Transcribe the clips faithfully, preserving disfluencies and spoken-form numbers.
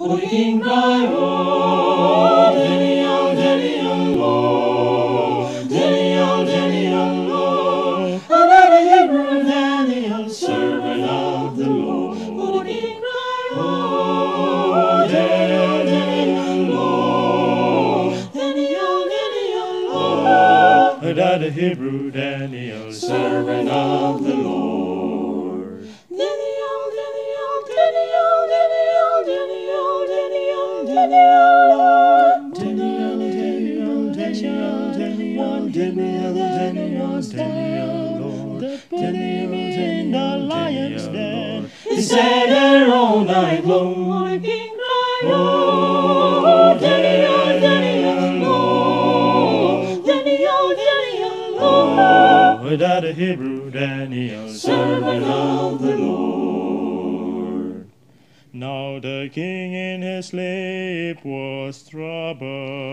Oh, the king cried, oh, Daniel, Daniel, oh, Daniel, Daniel, oh, and the Hebrew Daniel, servant of the Lord. Oh, the king cried, oh, Daniel, Daniel, oh, Daniel, Daniel, oh, and the Hebrew Daniel, servant of the Lord. Daniel, Daniel, Daniel, Daniel, Daniel, Daniel, Daniel, Daniel, Daniel, Daniel, Daniel, Daniel, Daniel, Daniel, they put him in the lion's den. He sat there all night long. Oh, the king cried, oh, Daniel, Daniel, oh, Daniel, Daniel, oh, without the Hebrew Daniel, servant of the Lord. Now the king in his sleep was troubled,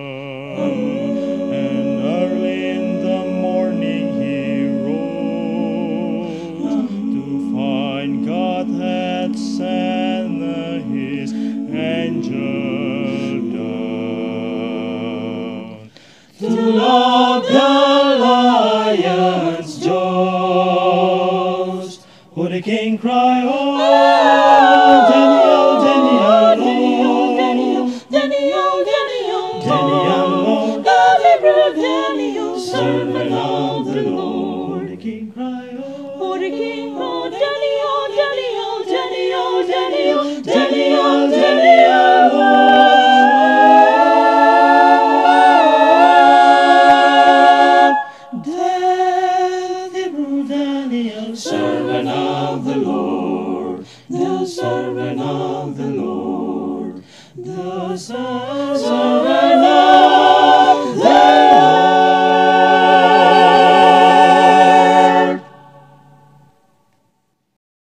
and early in the morning he rose to find God had sent his angel down to lock the lion's jaws. Oh, the king cried, oh, Daniel, Daniel, Daniel, Daniel, Daniel, Daniel, Lord, the Hebrew Daniel, servant of the Lord. The king cried, oh, the king, oh, Daniel, Daniel, Daniel, Daniel, Daniel, Daniel, oh, the Hebrew Daniel, servant of the Lord, the servant of the Lord, the servant